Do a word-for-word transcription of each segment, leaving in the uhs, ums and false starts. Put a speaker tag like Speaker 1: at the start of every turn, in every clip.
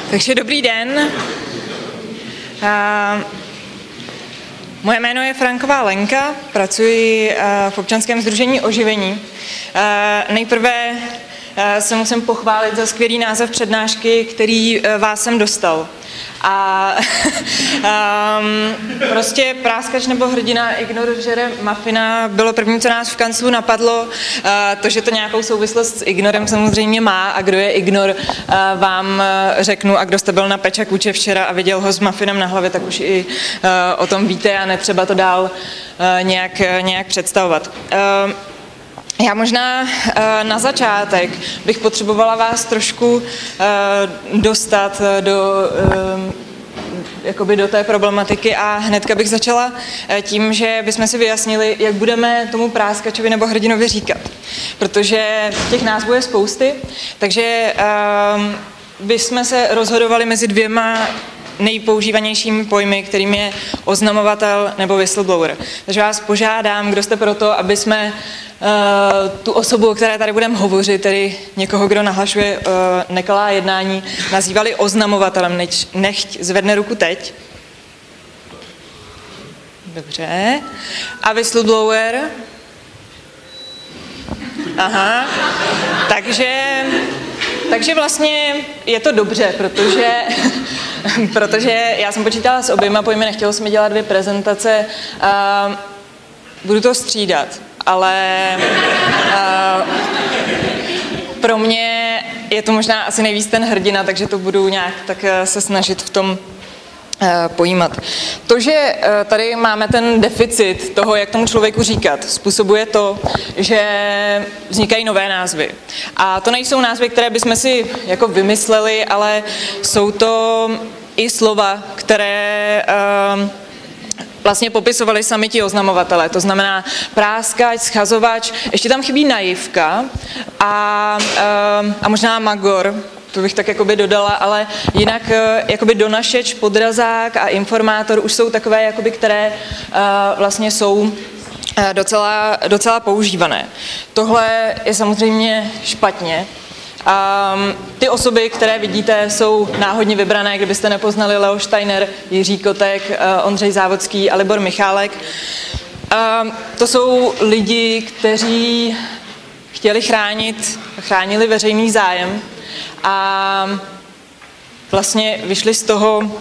Speaker 1: Takže dobrý den. Uh, moje jméno je Franková Lenka, pracuji uh, v občanském sdružení Oživení. Uh, nejprve uh, se musím pochválit za skvělý název přednášky, který uh, vás jsem dostal. A um, prostě práskač nebo hrdina Ignor žere mafina bylo první, co nás v kanclu napadlo. Uh, to, že to nějakou souvislost s Ignorem samozřejmě má, a kdo je Ignor, uh, vám řeknu, a kdo jste byl na Pečakuče včera a viděl ho s mafinem na hlavě, tak už i uh, o tom víte a netřeba to dál uh, nějak, nějak představovat. Uh, Já možná na začátek bych potřebovala vás trošku dostat do, jakoby do té problematiky a hnedka bych začala tím, že bychom si vyjasnili, jak budeme tomu práskačovi nebo hrdinovi říkat. Protože těch názvů je spousty, takže bychom se rozhodovali mezi dvěma nejpoužívanějšími pojmy, kterým je oznamovatel nebo whistleblower. Takže vás požádám, kdo jste pro to, aby jsme uh, tu osobu, o které tady budeme hovořit, tedy někoho, kdo nahlašuje uh, nekalá jednání, nazývali oznamovatelem. Neč, nechť zvedne ruku teď. Dobře. A whistleblower? Aha. Takže... Takže vlastně je to dobře, protože, protože já jsem počítala s oběma pojmy, nechtěla jsem dělat dvě prezentace, uh, budu to střídat, ale uh, pro mě je to možná asi nejvíc ten hrdina, takže to budu nějak tak se snažit v tom pojímat. To, že tady máme ten deficit toho, jak tomu člověku říkat, způsobuje to, že vznikají nové názvy. A to nejsou názvy, které bychom si jako vymysleli, ale jsou to i slova, které uh, vlastně popisovali sami ti oznamovatelé. To znamená práskač, schazovač, ještě tam chybí naivka a, uh, a možná magor. To bych tak jakoby dodala, ale jinak jakoby donašeč, podrazák a informátor už jsou takové, jakoby, které uh, vlastně jsou uh, docela, docela používané. Tohle je samozřejmě špatně. Um, ty osoby, které vidíte, jsou náhodně vybrané, kdybyste nepoznali Leo Steiner, Jiří Kotek, uh, Ondřej Závodský a Libor Michálek. Um, to jsou lidi, kteří chtěli chránit, chránili veřejný zájem, a vlastně vyšli z toho, uh,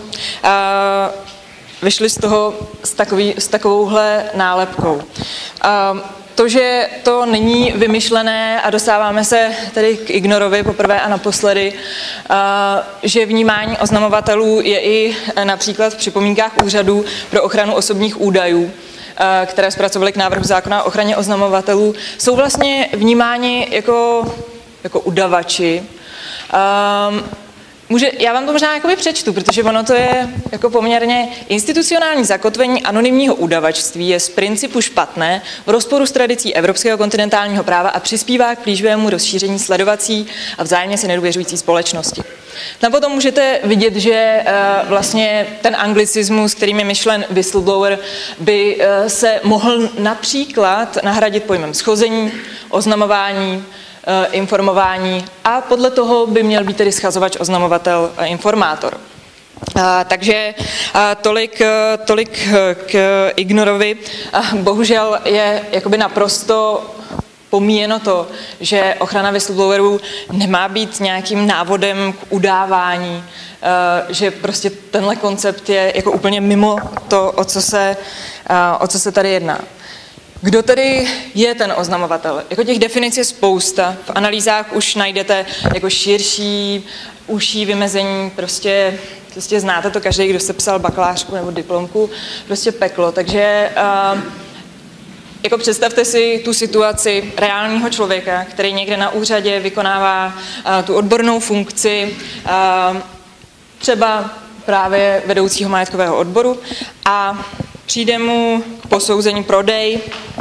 Speaker 1: vyšli z toho s, takový, s takovouhle nálepkou. Uh, to, že to není vymyšlené a dostáváme se tedy k Ignorovi poprvé a naposledy, uh, že vnímání oznamovatelů je i například v připomínkách úřadů pro ochranu osobních údajů, které zpracovali k návrhu zákona o ochraně oznamovatelů, jsou vlastně vnímáni jako, jako udavači. Um, může, já vám to možná jakoby přečtu, protože ono to je jako poměrně institucionální zakotvení anonymního udavačství je z principu špatné, v rozporu s tradicí evropského kontinentálního práva a přispívá k plíživému rozšíření sledovací a vzájemně si nedůvěřující společnosti. Tam potom můžete vidět, že uh, vlastně ten anglicismus, kterým je myšlen whistleblower, by uh, se mohl například nahradit pojmem schození, oznamování, informování a podle toho by měl být tedy schazovač, oznamovatel a informátor. A, takže a, tolik, tolik k Ignorovi. A bohužel je jakoby naprosto pomíjeno to, že ochrana whistleblowerů nemá být nějakým návodem k udávání, že prostě tenhle koncept je jako úplně mimo to, o co se, o co se tady jedná. Kdo tedy je ten oznamovatel? Jako těch definic je spousta. V analýzách už najdete jako širší, užší vymezení, prostě, prostě znáte to každý, kdo se psal bakalářku nebo diplomku, prostě peklo. Takže uh, jako představte si tu situaci reálního člověka, který někde na úřadě vykonává uh, tu odbornou funkci, uh, třeba právě vedoucího majetkového odboru a přijde mu k posouzení prodej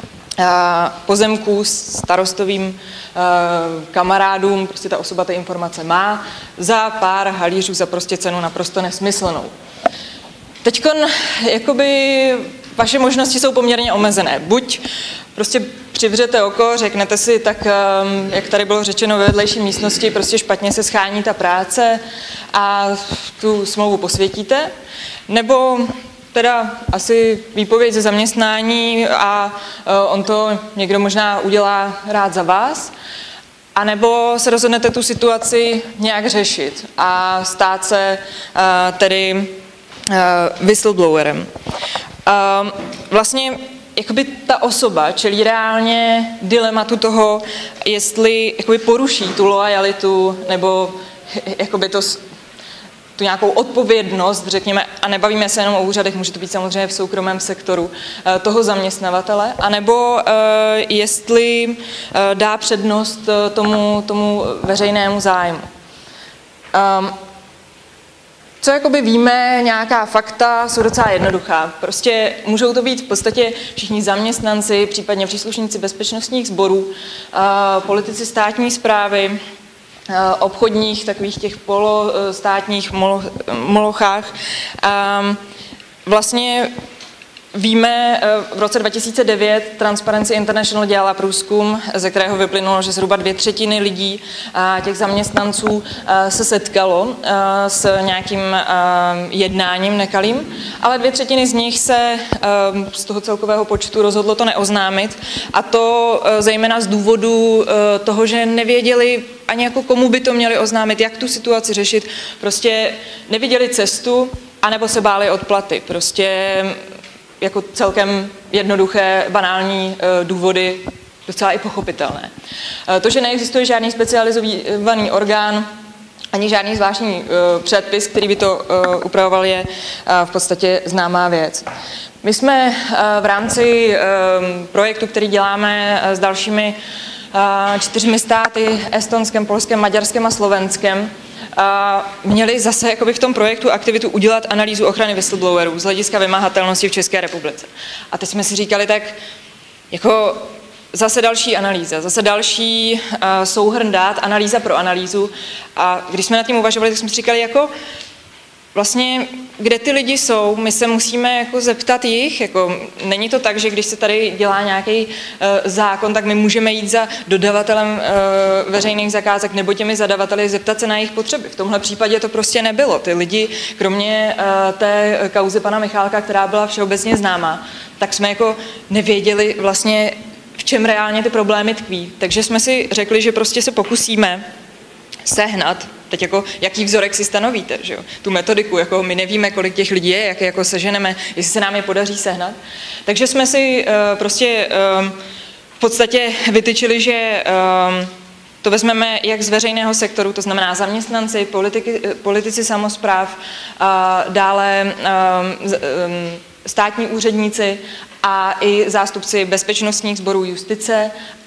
Speaker 1: pozemků starostovým kamarádům, prostě ta osoba ty informace má, za pár halířů za prostě cenu naprosto nesmyslnou. Teďkon jakoby vaše možnosti jsou poměrně omezené. Buď prostě přivřete oko, řeknete si, tak jak tady bylo řečeno ve vedlejší místnosti, prostě špatně se schání ta práce a tu smlouvu posvětíte, nebo teda asi výpověď ze zaměstnání a on to někdo možná udělá rád za vás, anebo se rozhodnete tu situaci nějak řešit a stát se tedy whistleblowerem. Vlastně jakoby ta osoba čelí reálně dilematu toho, jestli jakoby poruší tu loajalitu nebo jakoby to, tu nějakou odpovědnost, řekněme, a nebavíme se jenom o úřadech, může to být samozřejmě v soukromém sektoru toho zaměstnavatele, anebo jestli dá přednost tomu, tomu veřejnému zájmu. Co jakoby víme, nějaká fakta jsou docela jednoduchá. Prostě můžou to být v podstatě všichni zaměstnanci, případně příslušníci bezpečnostních sborů, politici státní správy, obchodních, takových těch polostátních molochách. Vlastně víme, v roce dva tisíce devět Transparency International dělala průzkum, ze kterého vyplynulo, že zhruba dvě třetiny lidí, těch zaměstnanců, se setkalo s nějakým jednáním nekalým, ale dvě třetiny z nich se z toho celkového počtu rozhodlo to neoznámit, a to zejména z důvodu toho, že nevěděli ani jako komu by to měli oznámit, jak tu situaci řešit, prostě neviděli cestu, anebo se báli odplaty. Prostě jako celkem jednoduché, banální důvody, docela i pochopitelné. To, že neexistuje žádný specializovaný orgán, ani žádný zvláštní předpis, který by to upravoval, je v podstatě známá věc. My jsme v rámci projektu, který děláme s dalšími čtyřmi státy, Estonskem, Polskem, Maďarskem a Slovenskem, a měli zase jakoby v tom projektu aktivitu udělat analýzu ochrany whistleblowerů z hlediska vymahatelnosti v České republice. A teď jsme si říkali, tak jako zase další analýza, zase další uh, souhrn dát, analýza pro analýzu. A když jsme nad tím uvažovali, tak jsme si říkali, jako vlastně, kde ty lidi jsou, my se musíme jako zeptat jich, jako není to tak, že když se tady dělá nějaký uh, zákon, tak my můžeme jít za dodavatelem uh, veřejných zakázek nebo těmi zadavateli zeptat se na jejich potřeby. V tomhle případě to prostě nebylo. Ty lidi, kromě uh, té kauzy pana Michálka, která byla všeobecně známá, tak jsme jako nevěděli vlastně, v čem reálně ty problémy tkví. Takže jsme si řekli, že prostě se pokusíme sehnat, teď jako, jaký vzorek si stanovíte, že jo? Tu metodiku, jako my nevíme, kolik těch lidí je, jak je jako seženeme, jestli se nám je podaří sehnat. Takže jsme si uh, prostě uh, v podstatě vytyčili, že uh, to vezmeme jak z veřejného sektoru, to znamená zaměstnanci, politiky, politici samospráv, uh, dále uh, um, státní úředníci a i zástupci bezpečnostních sborů justice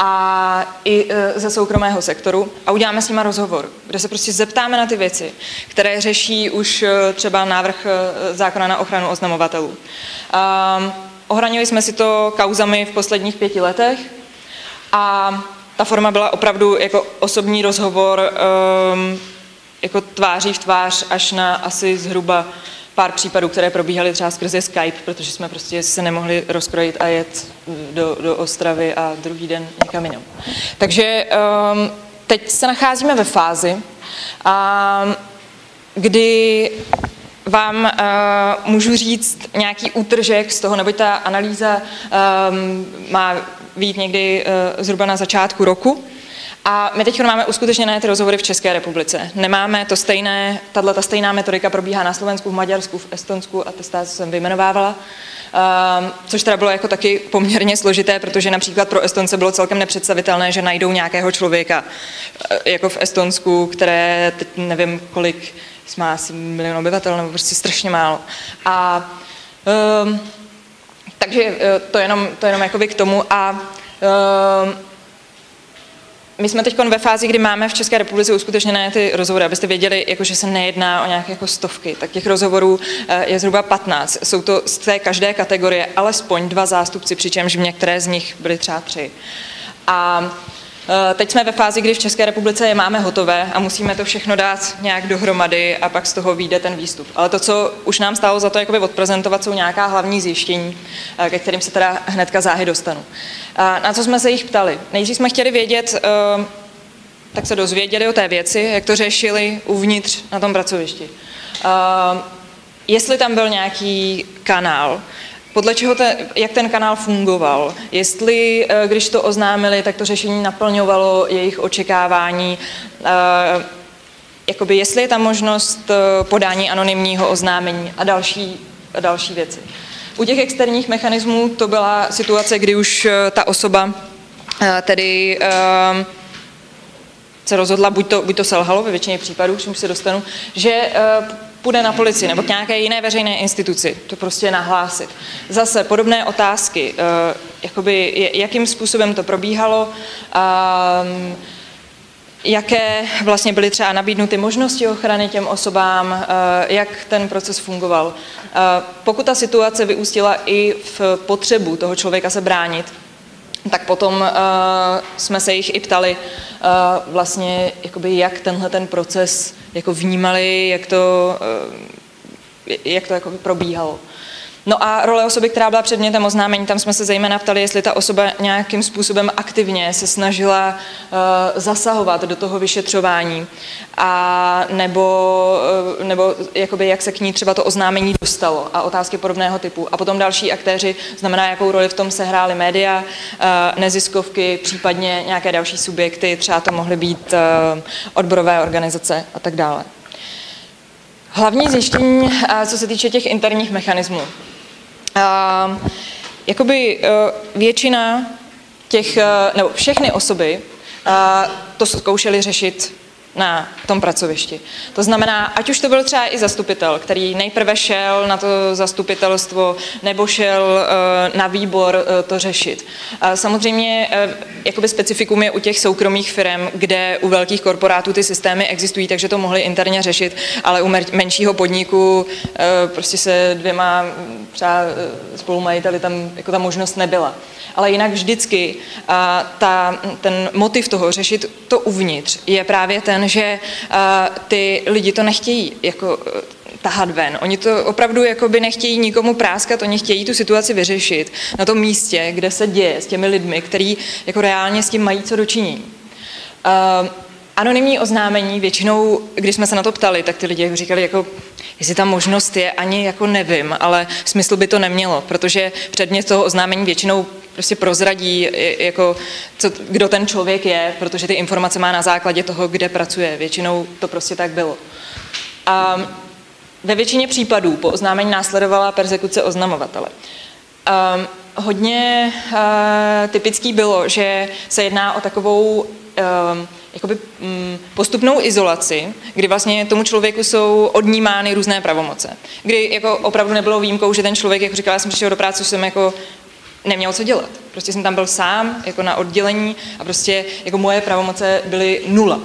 Speaker 1: a i ze soukromého sektoru a uděláme s nima rozhovor, kde se prostě zeptáme na ty věci, které řeší už třeba návrh zákona na ochranu oznamovatelů. Um, ohranili jsme si to kauzami v posledních pěti letech a ta forma byla opravdu jako osobní rozhovor, um, jako tváří v tvář až na asi zhruba pár případů, které probíhaly třeba skrze Skype, protože jsme prostě se nemohli rozkrojit a jet do, do Ostravy a druhý den někam jinam. Takže um, teď se nacházíme ve fázi, um, kdy vám uh, můžu říct nějaký útržek z toho, neboť ta analýza um, má vyjít někdy uh, zhruba na začátku roku. A my teď máme uskutečněné ty rozhovory v České republice. Nemáme to stejné, tato stejná metodika probíhá na Slovensku, v Maďarsku, v Estonsku a ty státy jsem vyjmenovávala. Um, což teda bylo jako taky poměrně složité, protože například pro Estonce bylo celkem nepředstavitelné, že najdou nějakého člověka, jako v Estonsku, které teď nevím kolik, má asi milion obyvatel, nebo prostě strašně málo. A um, takže to jenom, to jenom jakoby k tomu a um, my jsme teď ve fázi, kdy máme v České republice uskutečněné ty rozhovory, abyste věděli, jako, že se nejedná o nějaké jako stovky, tak těch rozhovorů je zhruba patnáct. Jsou to z té každé kategorie alespoň dva zástupci, přičemž v některé z nich byly třeba tři. A Teď jsme ve fázi, kdy v České republice je máme hotové a musíme to všechno dát nějak dohromady a pak z toho vyjde ten výstup. Ale to, co už nám stálo za to jakoby odprezentovat, jsou nějaká hlavní zjištění, ke kterým se teda hnedka záhy dostanu. Na co jsme se jich ptali? Nejdřív jsme chtěli vědět, tak se dozvěděli o té věci, jak to řešili uvnitř na tom pracovišti. Jestli tam byl nějaký kanál, podle čeho ten, jak ten kanál fungoval, jestli, když to oznámili, tak to řešení naplňovalo jejich očekávání, jakoby jestli je tam možnost podání anonymního oznámení a další, a další věci. U těch externích mechanismů to byla situace, kdy už ta osoba tedy se rozhodla, buď to, buď to selhalo ve většině případů, k čemu se dostanu, že půjde na policii nebo k nějaké jiné veřejné instituci, to prostě nahlásit. Zase podobné otázky, jakoby, jakým způsobem to probíhalo, jaké vlastně byly třeba nabídnuty možnosti ochrany těm osobám, jak ten proces fungoval. Pokud ta situace vyústila i v potřebu toho člověka se bránit, tak potom uh, jsme se jich i ptali uh, vlastně, jakoby, jak tenhle ten proces jako vnímali, jak to, uh, jak to jakoby probíhalo. No a role osoby, která byla předmětem oznámení, tam jsme se zejména ptali, jestli ta osoba nějakým způsobem aktivně se snažila uh, zasahovat do toho vyšetřování, a nebo, uh, nebo jakoby jak se k ní třeba to oznámení dostalo a otázky podobného typu. A potom další aktéři, znamená, jakou roli v tom sehrály média, uh, neziskovky, případně nějaké další subjekty, třeba to mohly být uh, odborové organizace a tak dále. Hlavní zjištění, uh, co se týče těch interních mechanismů. Uh, jakoby uh, většina těch, uh, nebo všechny osoby uh, to zkoušely řešit na tom pracovišti. To znamená, ať už to byl třeba i zastupitel, který nejprve šel na to zastupitelstvo nebo šel uh, na výbor uh, to řešit. Uh, samozřejmě uh, jakoby specifikum je u těch soukromých firm, kde u velkých korporátů ty systémy existují, takže to mohli interně řešit, ale u menšího podniku uh, prostě se dvěma třeba uh, spolumajiteli tam jako ta možnost nebyla. Ale jinak vždycky uh, ta, ten motiv toho řešit to uvnitř je právě ten, že uh, ty lidi to nechtějí jako uh, tahat ven. Oni to opravdu jakoby nechtějí nikomu práskat, oni chtějí tu situaci vyřešit na tom místě, kde se děje s těmi lidmi, kteří jako reálně s tím mají co dočinění. Uh, anonymní oznámení, většinou, když jsme se na to ptali, tak ty lidi říkali, jako, jestli ta možnost je, ani jako nevím, ale smysl by to nemělo, protože předmět toho oznámení většinou prostě prozradí, jako, co, kdo ten člověk je, protože ty informace má na základě toho, kde pracuje. Většinou to prostě tak bylo. A ve většině případů po oznámení následovala perzekuce oznamovatele. A hodně a, typický bylo, že se jedná o takovou a, jakoby, m, postupnou izolaci, kdy vlastně tomu člověku jsou odnímány různé pravomoce. Kdy jako opravdu nebylo výjimkou, že ten člověk jako říkal, já jsem přišel do práce, jsem jako neměl co dělat. Prostě jsem tam byl sám, jako na oddělení a prostě jako moje pravomoce byly nula.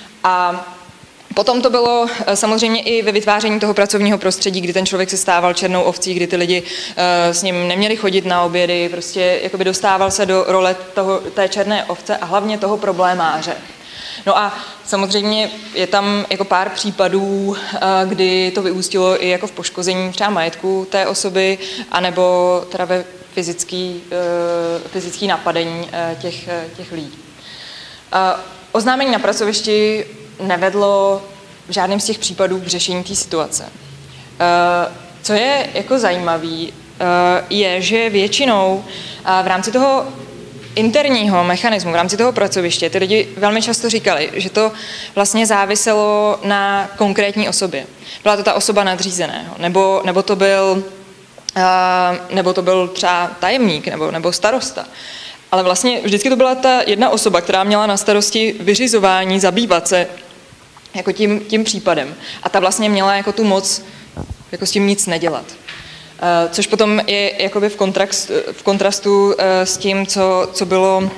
Speaker 1: A potom to bylo samozřejmě i ve vytváření toho pracovního prostředí, kdy ten člověk se stával černou ovcí, kdy ty lidi uh, s ním neměli chodit na obědy, prostě jakoby dostával se do role toho, té černé ovce a hlavně toho problémáře. No a samozřejmě je tam jako pár případů, uh, kdy to vyústilo i jako v poškození třeba majetku té osoby, anebo teda ve fyzický, uh, fyzický napadení uh, těch, uh, těch lidí. Uh, oznámení na pracovišti nevedlo v žádném z těch případů k řešení té situace. Uh, co je jako zajímavý, uh, je, že většinou uh, v rámci toho interního mechanismu, v rámci toho pracoviště, ty lidi velmi často říkali, že to vlastně záviselo na konkrétní osobě. Byla to ta osoba nadřízeného, nebo, nebo to byl Uh, nebo to byl třeba tajemník, nebo, nebo starosta. Ale vlastně vždycky to byla ta jedna osoba, která měla na starosti vyřizování, zabývat se jako tím, tím případem. A ta vlastně měla jako tu moc jako s tím nic nedělat. Uh, což potom je jakoby v, kontrastu, v kontrastu uh, s tím, co, co bylo uh,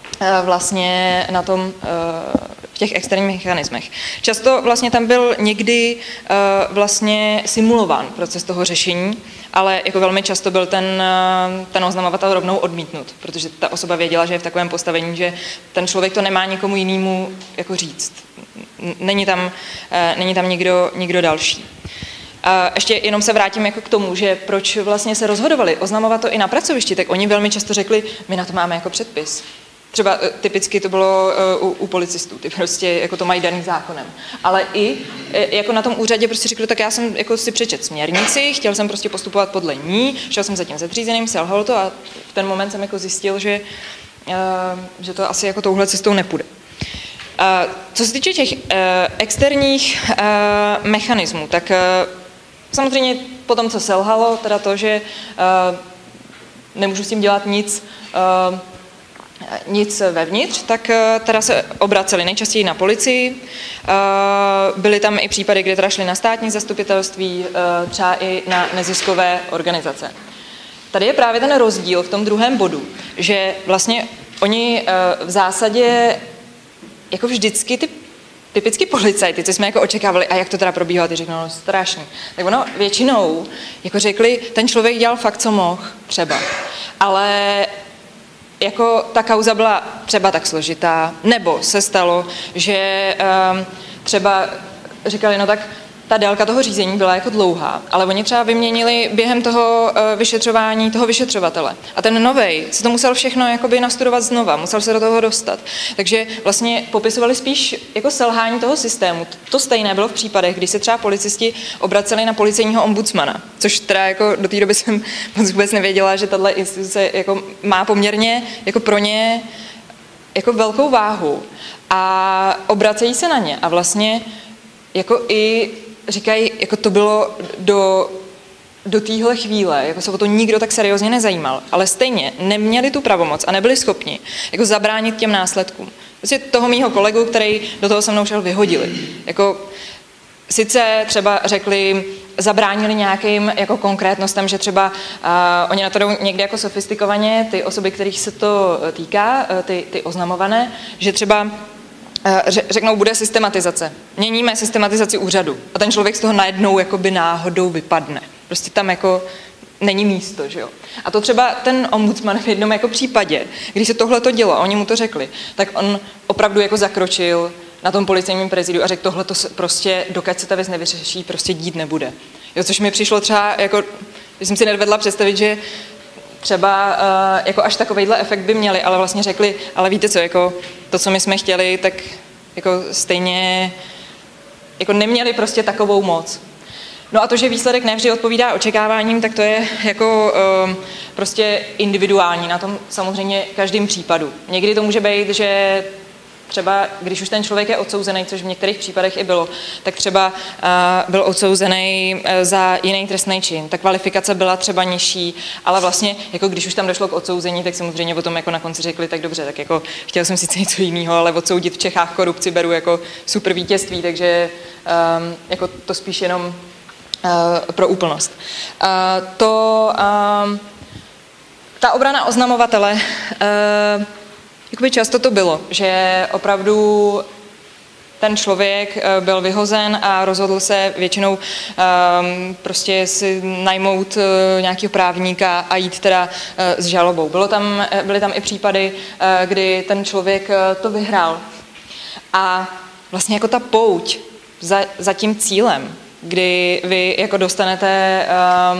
Speaker 1: vlastně na tom uh, v těch externích mechanismech. Často vlastně tam byl někdy uh, vlastně simulován proces toho řešení ale jako velmi často byl ten, ten oznamovatel rovnou odmítnut, protože ta osoba věděla, že je v takovém postavení, že ten člověk to nemá nikomu jinému jako říct. Není tam, není tam nikdo, nikdo další. A ještě jenom se vrátím jako k tomu, že proč vlastně se rozhodovali oznamovat to i na pracovišti, tak oni velmi často řekli, my na to máme jako předpis. Třeba typicky to bylo u, u policistů, ty prostě jako to mají daný zákonem. Ale i jako na tom úřadě prostě řekli, tak já jsem jako si přečet směrnici, chtěl jsem prostě postupovat podle ní, šel jsem za tím zadřízeným, selhal to a v ten moment jsem jako zjistil, že, že to asi jako touhle cestou nepůjde. Co se týče těch externích mechanismů, tak samozřejmě po tom, co selhalo, teda to, že nemůžu s tím dělat nic, nic vevnitř, tak teda se obraceli nejčastěji na policii. Byly tam i případy, kde teda šli na státní zastupitelství, třeba i na neziskové organizace. Tady je právě ten rozdíl v tom druhém bodu, že vlastně oni v zásadě jako vždycky ty typicky policajty, co jsme jako očekávali, a jak to teda probíhalo, ty řeknou, no strašně. Tak ono většinou jako řekli, ten člověk dělal fakt, co mohl, třeba. Ale jako ta kauza byla třeba tak složitá, nebo se stalo, že um, třeba říkali, no tak ta délka toho řízení byla jako dlouhá, ale oni třeba vyměnili během toho uh, vyšetřování toho vyšetřovatele. A ten novej si to musel všechno jakoby nastudovat znova, musel se do toho dostat. Takže vlastně popisovali spíš jako selhání toho systému. To stejné bylo v případech, kdy se třeba policisti obraceli na policejního ombudsmana, což teda jako do té doby jsem vůbec nevěděla, že tahle instituce jako má poměrně jako pro ně jako velkou váhu. A obracejí se na ně a vlastně jako i říkají, jako to bylo do, do téhle chvíle, jako se o to nikdo tak seriózně nezajímal, ale stejně neměli tu pravomoc a nebyli schopni jako zabránit těm následkům. Prostě toho mýho kolegu, který do toho se mnou šel, vyhodili. Jako, sice třeba řekli, zabránili nějakým jako konkrétnostem, že třeba uh, oni na to jdou někdy jako sofistikovaně, ty osoby, kterých se to týká, uh, ty, ty oznamované, že třeba řeknou, bude systematizace. Měníme systematizaci úřadu. A ten člověk z toho najednou jakoby náhodou vypadne. Prostě tam jako není místo, že jo. A to třeba ten ombudsman v jednom jako případě, když se tohle to dělo a oni mu to řekli, tak on opravdu jako zakročil na tom policejním prezidiu a řekl, tohle to prostě, dokud se ta věc nevyřeší, prostě dít nebude. Jo, což mi přišlo třeba jako, když jsem si nedovedla představit, že třeba uh, jako až takovejhle efekt by měli, ale vlastně řekli, ale víte co, jako to, co my jsme chtěli, tak jako stejně jako neměli prostě takovou moc. No a to, že výsledek nevždy odpovídá očekáváním, tak to je jako um, prostě individuální na tom samozřejmě každým případu. Někdy to může být, že třeba, když už ten člověk je odsouzený, což v některých případech i bylo, tak třeba uh, byl odsouzený uh, za jiný trestný čin. Ta kvalifikace byla třeba nižší, ale vlastně, jako když už tam došlo k odsouzení, tak samozřejmě potom jako na konci řekli, tak dobře, tak jako chtěl jsem sice něco jiného, ale odsoudit v Čechách korupci beru jako super vítězství, takže um, jako to spíš jenom uh, pro úplnost. Uh, to, um, ta obrana oznamovatele, uh, jakoby často to bylo, že opravdu ten člověk byl vyhozen a rozhodl se většinou um, prostě si najmout uh, nějakého právníka a jít teda uh, s žalobou. Bylo tam, byly tam i případy, uh, kdy ten člověk uh, to vyhrál. A vlastně jako ta pouť za, za tím cílem, kdy vy jako dostanete, uh,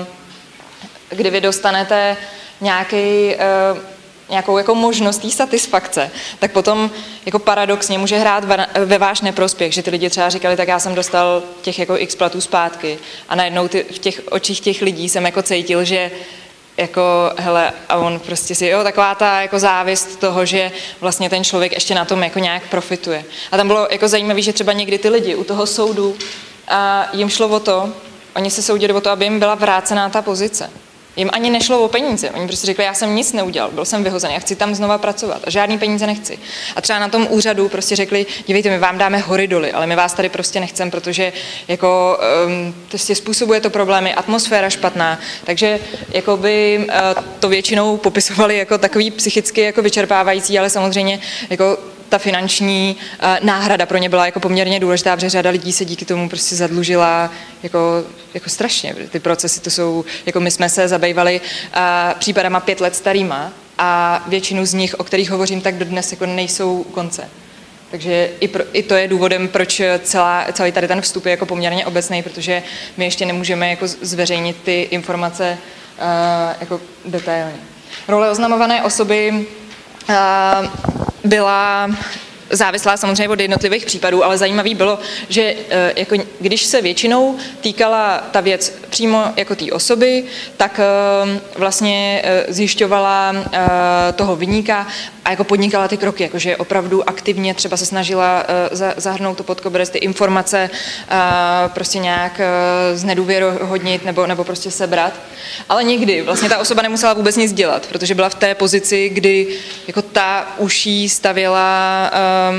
Speaker 1: kdy vy dostanete nějaký uh, nějakou jako možnost té satisfakce, tak potom jako paradoxně může hrát ve váš neprospěch, že ty lidi třeba říkali, tak já jsem dostal těch jako x platů zpátky a najednou ty, v těch očích těch lidí jsem jako cítil, že jako hele, a on prostě si, jo, taková ta jako závist toho, že vlastně ten člověk ještě na tom jako nějak profituje. A tam bylo jako zajímavé, že třeba někdy ty lidi u toho soudu a jim šlo o to, oni se soudili o to, aby jim byla vrácená ta pozice. Jim ani nešlo o peníze. Oni prostě řekli, já jsem nic neudělal, byl jsem vyhozený, já chci tam znova pracovat a žádný peníze nechci. A třeba na tom úřadu prostě řekli, dívejte, my vám dáme hory doly, ale my vás tady prostě nechcem, protože jako um, prostě způsobuje to problémy, atmosféra špatná. Takže jakoby uh, to většinou popisovali jako takový psychicky jako vyčerpávající, ale samozřejmě jako ta finanční uh, náhrada pro ně byla jako poměrně důležitá, protože řada lidí se díky tomu prostě zadlužila jako, jako strašně. Ty procesy to jsou, jako my jsme se zabývali uh, případama pět let starýma a většinu z nich, o kterých hovořím, tak dodnes jako nejsou u konce. Takže i, pro, i to je důvodem, proč celá, celý tady ten vstup je jako poměrně obecný, protože my ještě nemůžeme jako zveřejnit ty informace uh, jako detailně. Role oznamované osoby uh, byla závislá samozřejmě od jednotlivých případů, ale zajímavý bylo, že jako když se většinou týkala ta věc přímo jako té osoby, tak vlastně zjišťovala toho viníka a jako podnikala ty kroky, jakože opravdu aktivně třeba se snažila zahrnout to pod koberec, ty informace prostě nějak znedůvěrohodnit nebo, nebo prostě sebrat. Ale nikdy vlastně ta osoba nemusela vůbec nic dělat, protože byla v té pozici, kdy jako ta už jí stavěla,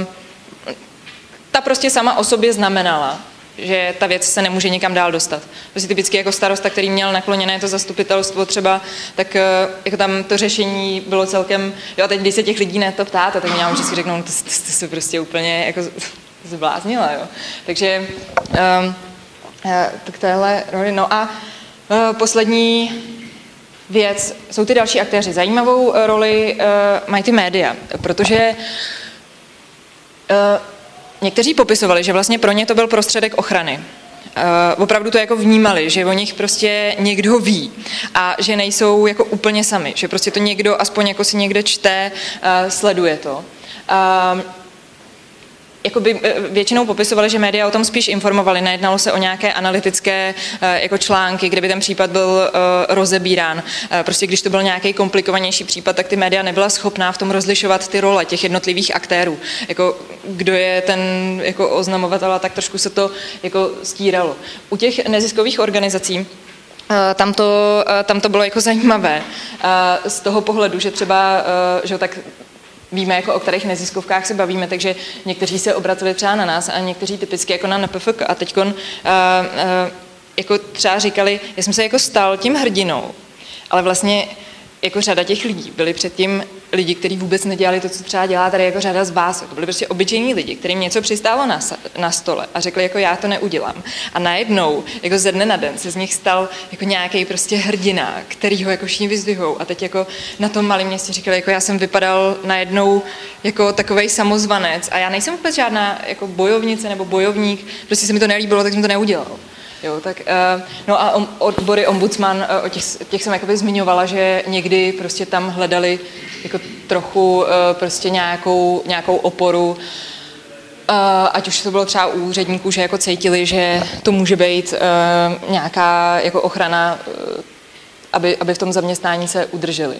Speaker 1: ta prostě sama o sobě znamenala, že ta věc se nemůže nikam dál dostat. Prostě typicky jako starosta, který měl nakloněné to zastupitelstvo třeba, tak jako tam to řešení bylo celkem, jo a teď když se těch lidí na to ptáte, tak mě já vždycky řeknou, no, to, to, to se prostě úplně jako zbláznila, jo. Takže um, tak téhle roli, no a uh, poslední věc jsou ty další aktéři. Zajímavou roli uh, mají ty média, protože uh, někteří popisovali, že vlastně pro ně to byl prostředek ochrany. Uh, opravdu to jako vnímali, že o nich prostě někdo ví a že nejsou jako úplně sami, že prostě to někdo aspoň jako si někde čte, uh, sleduje to. Uh, Jakoby většinou popisovali, že média o tom spíš informovali, nejednalo se o nějaké analytické jako články, kde by ten případ byl uh, rozebírán. Uh, prostě když to byl nějaký komplikovanější případ, tak ty média nebyla schopná v tom rozlišovat ty role těch jednotlivých aktérů. Jako, kdo je ten jako oznamovatel a tak trošku se to jako stíralo. U těch neziskových organizací Tam to, tam to bylo jako zajímavé z toho pohledu, že třeba, že tak víme, jako o kterých neziskovkách se bavíme, takže někteří se obraceli třeba na nás a někteří typicky jako na N P F K a teďkon jako třeba říkali, já jsem se jako stal tím hrdinou, ale vlastně jako řada těch lidí byli předtím lidi, kteří vůbec nedělali to, co třeba dělá tady jako řada z vás. To byli prostě obyčejní lidi, kterým něco přistálo na, na stole a řekli, jako já to neudělám. A najednou, jako ze dne na den, se z nich stal jako nějaký prostě hrdina, který ho jako všichni vyzdvihou. A teď jako na tom malém městě říkali, jako já jsem vypadal najednou jako takovej samozvanec a já nejsem vůbec žádná jako bojovnice nebo bojovník, prostě se mi to nelíbilo, tak jsem to neudělal. Jo, tak, no a odbory ombudsman, o těch, těch jsem jakoby zmiňovala, že někdy prostě tam hledali jako trochu prostě nějakou, nějakou oporu, ať už to bylo třeba u úředníků, že jako cítili, že to může být nějaká jako ochrana, aby, aby v tom zaměstnání se udrželi.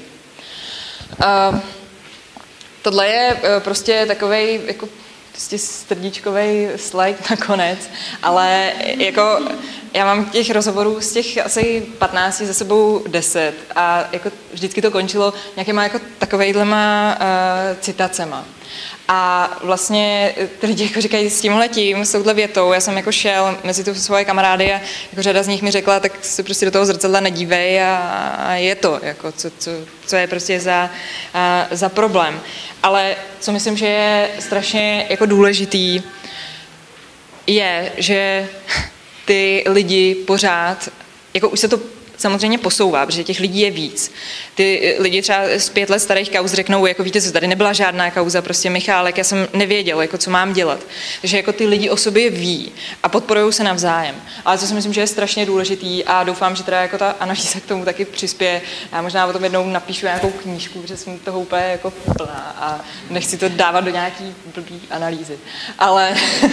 Speaker 1: Tohle je prostě takovej jako prostě srdíčkovej slide nakonec, ale jako já mám těch rozhovorů z těch asi patnácti za sebou deset a jako vždycky to končilo nějakýma jako takovejhlema uh, citacema. A vlastně ty lidi jako říkají s tímhletím, s touhle větou, já jsem jako šel mezi tu svoje kamarády a jako řada z nich mi řekla, tak se prostě do toho zrcadla nedívej a, a je to, jako co, co, co je prostě za, a, za problém. Ale co myslím, že je strašně jako důležitý, je, že ty lidi pořád, jako už se to samozřejmě posouvá, protože těch lidí je víc. Ty lidi třeba z pět let starých kauz řeknou, jako víte co, tady nebyla žádná kauza, prostě Michálek, já jsem nevěděl, jako co mám dělat. Takže jako ty lidi o sobě ví a podporují se navzájem. Ale co si myslím, že je strašně důležitý a doufám, že teda jako ta analýza k tomu taky přispěje. Já možná o tom jednou napíšu nějakou knížku, protože jsem toho úplně jako plná a nechci to dávat do nějaký blbý analýzy. Ale,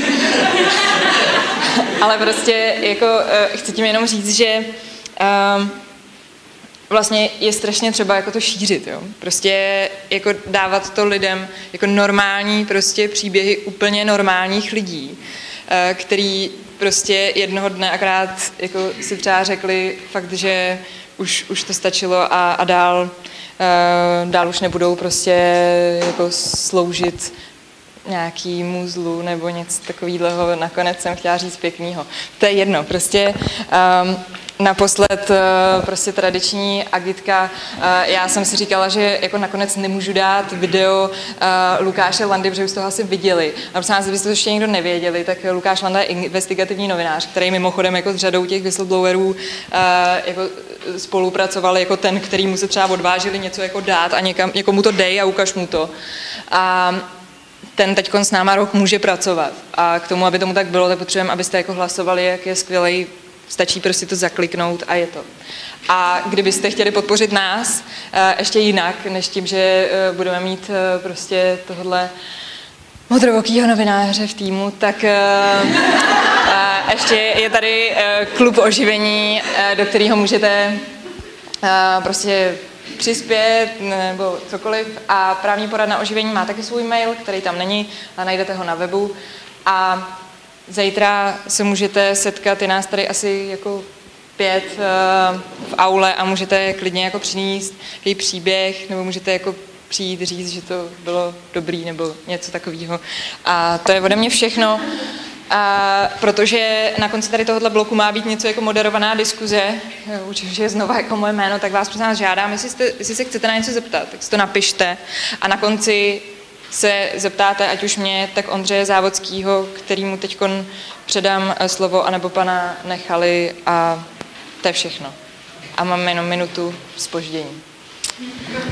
Speaker 1: ale prostě jako chci tím jenom říct, že Um, vlastně je strašně třeba jako to šířit, jo. Prostě jako dávat to lidem jako normální prostě příběhy úplně normálních lidí, uh, který prostě jednoho dne akorát jako si třeba řekli fakt, že už, už to stačilo a, a dál, uh, dál už nebudou prostě jako sloužit nějakýmu zlu nebo něco takového, nakonec jsem chtěla říct pěknýho. To je jedno, prostě um, naposled prostě tradiční agitka. Já jsem si říkala, že jako nakonec nemůžu dát video Lukáše Landy, protože už toho asi viděli. A prosím vás, kdybyste to ještě někdo nevěděli, tak Lukáš Landa je investigativní novinář, který mimochodem jako s řadou těch whistleblowerů jako spolupracoval jako ten, který mu se třeba odvážili něco jako dát a někam, někomu to dej a ukaž mu to. A ten teďkon s náma rok může pracovat. A k tomu, aby tomu tak bylo, tak potřebujeme, abyste jako hlasovali, jak je skvělej. Stačí prostě to zakliknout a je to. A kdybyste chtěli podpořit nás ještě jinak, než tím, že budeme mít prostě tohle modrovokýho novináře v týmu, tak ještě je tady klub oživení, do kterého můžete prostě přispět nebo cokoliv. A právní poradna oživení má taky svůj mail, který tam není, ale najdete ho na webu. A zítra se můžete setkat, je nás tady asi jako pět uh, v aule a můžete klidně jako přinést její příběh, nebo můžete jako přijít říct, že to bylo dobrý, nebo něco takového. A to je ode mě všechno, a protože na konci tady tohohle bloku má být něco jako moderovaná diskuze, určitě je znova jako moje jméno, tak vás prosím vás žádám, jestli, jste, jestli se chcete na něco zeptat, tak si to napište a na konci se zeptáte, ať už mě, tak Ondřeje Závodskýho, kterýmu teďkon předám slovo, anebo pana Nechali a to je všechno. A mám jenom minutu zpoždění.